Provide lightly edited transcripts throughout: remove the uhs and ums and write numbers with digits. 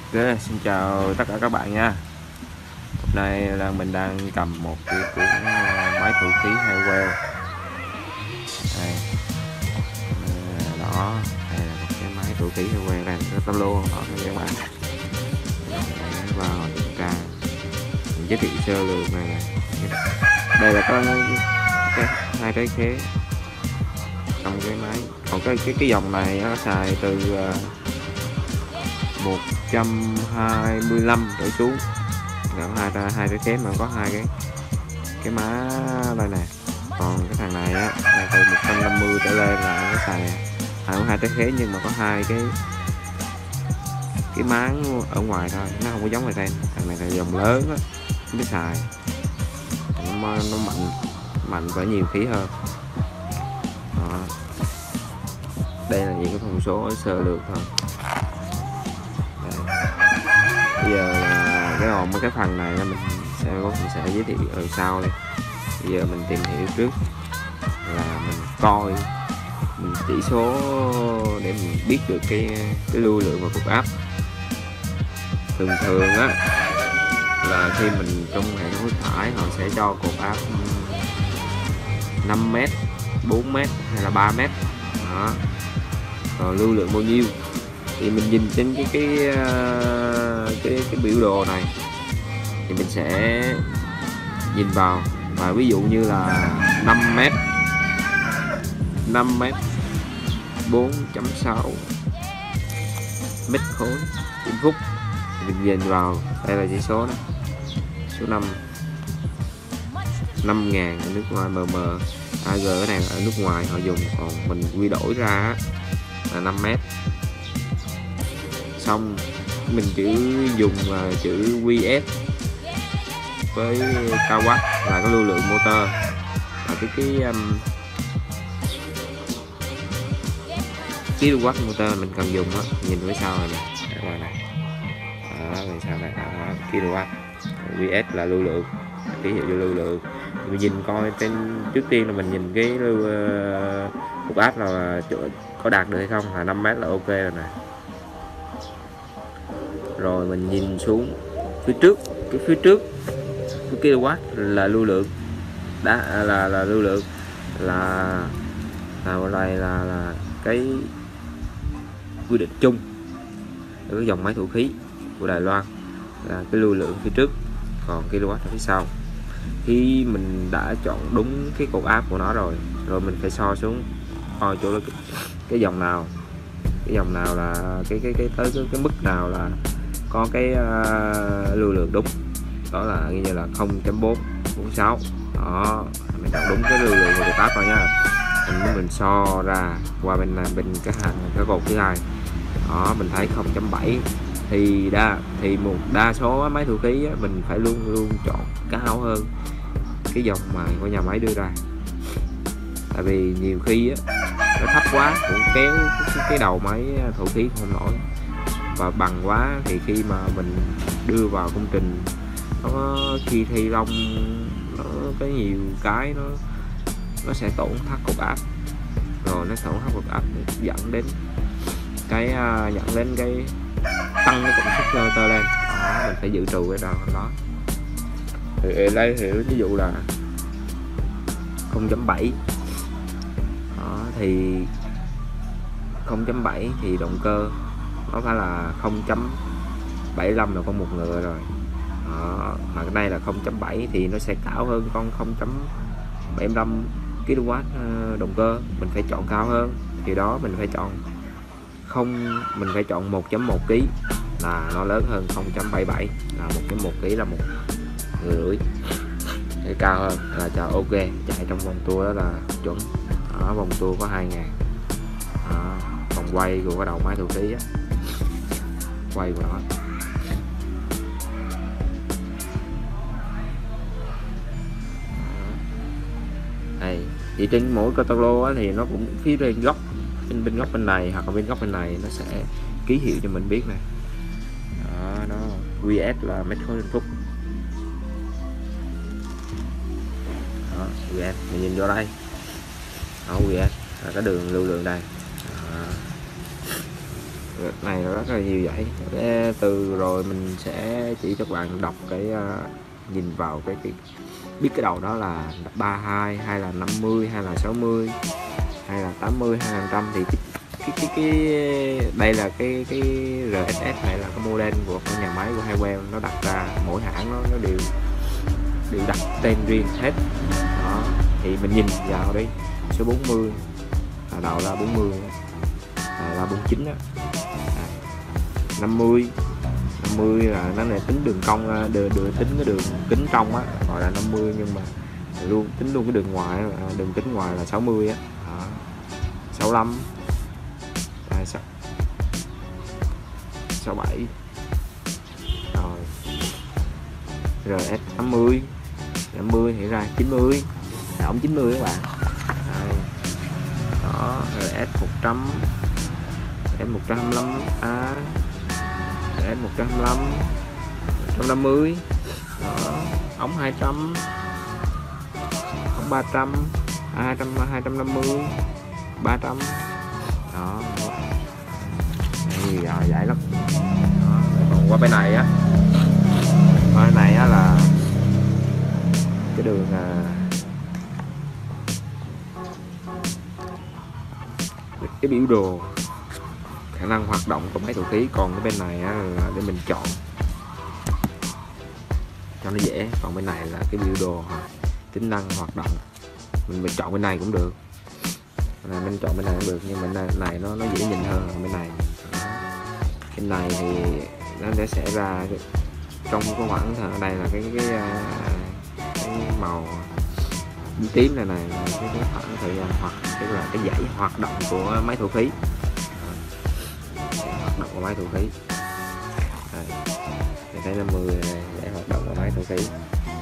Ok, xin chào tất cả các bạn nha. Hôm nay là mình đang cầm một cái cuốn máy thủ khí Honeywell. Đây, đó, đây là một cái máy thủ khí Honeywell này, rất là lô đó các bạn. Để vào chúng ta giới thiệu sơ lược này. Đây là có hai cái khế trong cái máy. Còn cái dòng này nó xài từ 125 trở xuống. Hai cái kém mà có cái má đây nè. Còn cái thằng này á là từ 150 trở lên là nó xài hai cái khế, nhưng mà có hai cái máng ở ngoài thôi, nó không có giống này đây. Thằng này là dòng lớn á, mới xài nó mạnh và nhiều khí hơn đó. Đây là những cái thông số sơ lược thôi. Bây giờ cái phần này là mình sẽ giới thiệu ở sau đây. Bây giờ mình tìm hiểu trước là mình coi mình chỉ số để mình biết được cái lưu lượng và cục áp. Thường á là khi mình trong hệ thống nước thải họ sẽ cho cột áp 5m, 4m hay là 3m đó. Rồi lưu lượng bao nhiêu thì mình nhìn trên cái biểu đồ này thì mình sẽ nhìn vào, và ví dụ như là 5m 4.6 mét khối trên phút thì mình nhìn vào. Đây là chỉ số đó, số 5 5.000 ở nước ngoài, AG cái này ở nước ngoài họ dùng, còn mình quy đổi ra là 5m. Xong mình chỉ dùng chữ QS với kW là cái lưu lượng motor, và cái kW motor mình cần dùng á, nhìn phía sau này nè, ngoài này đó, bên sau này đó, kW. QS là lưu lượng, ký hiệu cho lưu lượng. Mình nhìn coi trước tiên là mình nhìn cái cục áp là có đạt được hay không, là 5m là ok rồi nè. Rồi mình nhìn xuống phía trước, cái kW là lưu lượng, đã là lưu lượng là đây là cái quy định chung của dòng máy thủ khí của Đài Loan, là cái lưu lượng phía trước, còn kW ở phía sau. Khi mình đã chọn đúng cái cột áp của nó rồi mình phải so xuống coi chỗ cái dòng nào là cái tới cái mức nào là có cái lưu lượng đúng, đó là như là 0.446 đó. Mình chọn đúng cái lưu lượng của cột áp rồi nha. Mình so ra qua bên cái cột thứ hai đó, mình thấy 0.7 thì một đa số máy thủ khí á, mình phải luôn chọn cao hơn cái dòng mà của nhà máy đưa ra. Tại vì nhiều khi á, nó thấp quá cũng kéo cái đầu máy thủ khí không nổi, và bằng quá thì khi mà mình đưa vào công trình nó khi thi công nó có nhiều cái nó sẽ tổn thất cột áp, rồi nó tổn thất cột áp dẫn đến cái tăng cái công suất motor lên đó. Mình phải dự trù cái đó. Thì lấy ví dụ là 0.7 đó, thì 0.7 thì động cơ nó phải là 0.75 là con một ngựa rồi đó. Mà cái này là 0.7 thì nó sẽ cao hơn con 0.75 kW động cơ, mình phải chọn cao hơn. Thì đó mình phải chọn 1.1 kg là nó lớn hơn 0.77, là 1.1 kg là 1,5 người, thì cao hơn là cho ok. Chạy trong vòng tua đó là chuẩn đó, vòng tua có 2.000 đó, vòng quay của cái đầu máy thủ khí á, quay của nó. Đây thì trên mỗi catalog á, thì nó cũng phía bên góc bên góc bên này hoặc là bên góc bên này nó sẽ ký hiệu cho mình biết này đó, nó QS là mét khối trên phút đó. QS mình nhìn vô đây đó, QS là cái đường lưu lượng đây đó. này rất là nhiều dãy. Từ rồi mình sẽ chỉ cho các bạn đọc cái nhìn vào cái biết cái đầu đó là 32 hay là 50 hay là 60 hay là 80 hay là 100 thì cái đây là cái RSS này là cái model của cái nhà máy của Honeywell nó đặt ra, mỗi hãng nó đều đặt tên riêng hết đó. Thì mình nhìn vào đi, số 40 là đầu ra 40 là 49 á, 50 là nó này tính đường cong, tính cái đường kính trong á gọi là 50, nhưng mà tính luôn cái đường ngoài, đường kính ngoài là 60 á, 65 67 rồi RS 80 thì ra 90 là ống 90 các bạn. Đó RS 100 RS 125A RS 125 150 đó, ống 200 ống 300 250 300 đó. Đây giải lắm đó. Còn qua bên này á, là cái đường cái biểu đồ khả năng hoạt động của máy thổi khí. Còn cái bên này á, là để mình chọn cho nó dễ. Còn bên này là cái biểu đồ tính năng hoạt động, mình chọn bên này cũng được, mình chọn bên này cũng được, nhưng bên này nó dễ nhìn hơn bên này. Bên này thì nó sẽ ra trong cái khoảng ở đây là cái màu tím này là cái khoảng thời gian hoặc tức là cái dãy hoạt động của máy thổi khí, hoạt động của máy thổi khí. Đây thấy 50 này để hoạt động của máy thổi khí.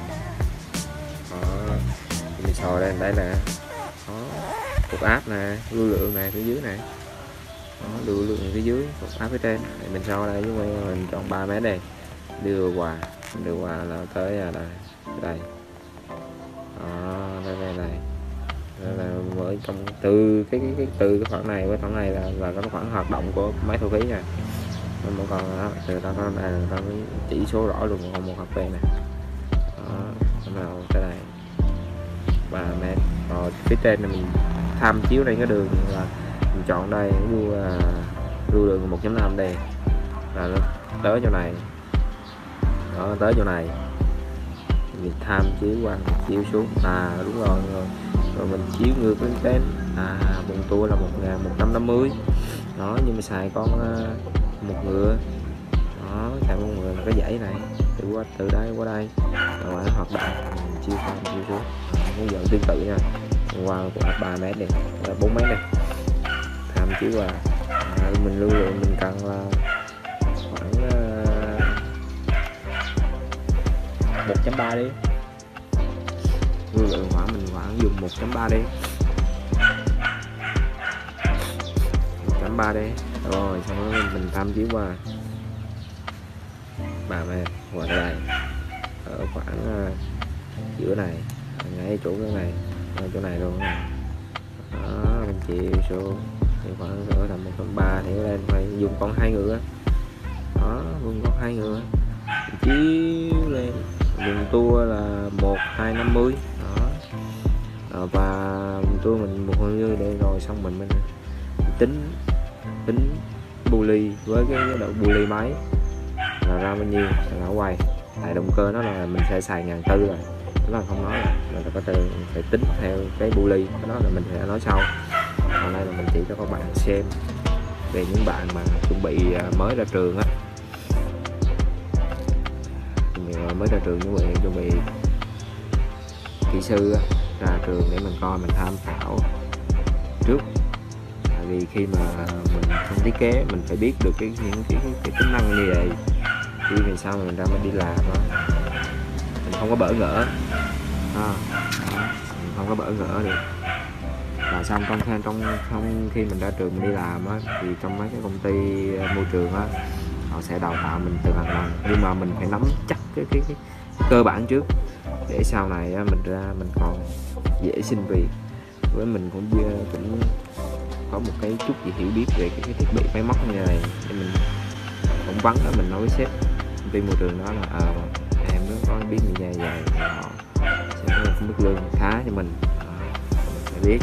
Đó, mình sò lên đây nè, cục áp nè, lưu lượng này phía dưới này, lưu lượng phía dưới, cục áp phía trên. Để mình so đây, nhưng mà mình chọn 3 mét đây, đưa qua là tới đây. Đó, đây này là mới trong từ cái khoảng này với khoảng này là cái khoảng hoạt động của máy thổi khí nha. Một còn đó, từ đó đây là có chỉ số rõ luôn, còn 1 HP này. Đó, nào cái này 3 mét. Rồi phía trên này mình tham chiếu đây cái đường là mình chọn đây lưu lượng 1.5 đây là nó tới chỗ này. Đó, tới chỗ này mình tham chiếu qua, mình chiếu xuống đúng rồi, rồi mình chiếu ngược lên trên vùng tua là 1150 đó, nhưng mà xài con một ngựa đó, xài một ngựa là cái dãy này từ đây qua đây rồi nó hoạt động, mình chiếu qua chiếu xuống, hướng dẫn tương tự nha. Qua của 3 mét đi, 4 mét đây, tham chiếu qua mình lưu lượng mình cần là khoảng 1.3 đi, lưu lượng mình khoảng dùng 1.3 đi, 1.3 đi. Rồi xong rồi mình tham chiếu qua 3 mét qua đây ở khoảng giữa này, ngay chỗ cái này, chỗ này luôn này. Đó, mình chiều xuống thì khoảng ở tầm 1.3 thì lên phải dùng con 2 ngựa. Đó, dùng con 2 ngựa mình chiếu lên, vùng tua là 1250 đó. Và vùng tua mình 120 để rồi xong mình tính bu ly với cái độ bu ly máy là ra bao nhiêu là quay. Tại động cơ nó là mình sẽ xài 1.400 rồi, nó là không nói là có thể phải tính theo cái bu ly, cái đó là mình sẽ nói sau. Còn đây là mình chỉ cho các bạn xem về những bạn mà chuẩn bị mới ra trường á, mới ra trường chuẩn bị kỹ sư á, ra trường để mình coi, mình tham khảo trước. Tại vì khi mà mình không thiết kế mình phải biết được những cái tính năng như vậy, khi về sau mình ra mình đi làm đó, mình không có bỡ ngỡ mình không có bỡ ngỡ được. Và xong trong khi mình ra trường mình đi làm á, thì trong mấy cái công ty môi trường á, họ sẽ đào tạo mình từ hàng lần, nhưng mà mình phải nắm chắc cái cơ bản trước để sau này mình ra mình còn dễ xin việc. Với mình cũng có một cái chút gì hiểu biết về cái thiết bị máy móc như này để mình phỏng vấn đó, mình nói với sếp công ty môi trường đó là em nó có biết như vậy vậy thì họ sẽ có một mức lương khá cho mình để biết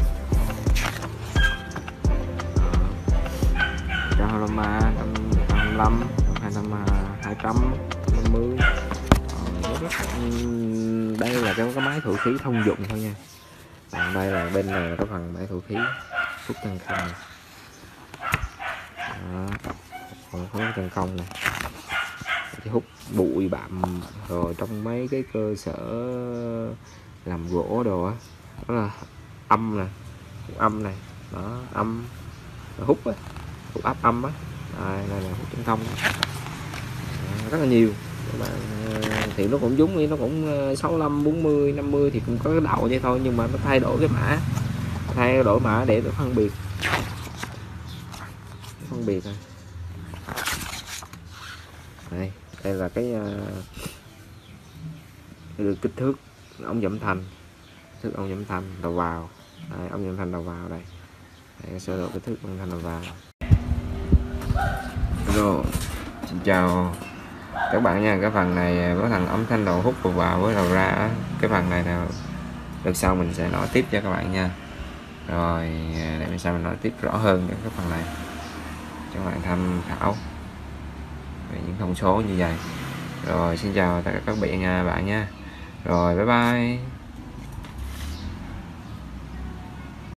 cho Holoma 125 250. Đây là cái máy thổi khí thông dụng thôi nha. Còn đây là bên này là cái phần máy thổi khí hút chân không này. Còn có chân không này thì hút bụi bặm rồi trong mấy cái cơ sở làm gỗ đồ á, đó là âm nè, âm này đó, âm hút á, hút áp âm á. Đây là hút chân không rất là nhiều. Thì nó cũng giống như nó cũng 65 40 50 thì cũng có cái đầu vậy thôi, nhưng mà nó thay đổi cái mã, thay đổi mã để phân biệt thôi. Đây là cái kích thước ống giảm thanh, ống giảm thanh đầu vào. Đây, ống giảm thanh đầu vào đây. Đây, sơ đồ kích thước ống thanh đầu vào. Rồi, xin chào các bạn nha. Cái phần này có thằng ống thanh đầu hút vào với đầu ra, cái phần này nào được sau mình sẽ nói tiếp cho các bạn nha. Rồi để mình sau mình nói tiếp rõ hơn về cái phần này cho các bạn tham khảo về những thông số như vậy. Rồi xin chào tất cả các bạn nha. Rồi bye bye.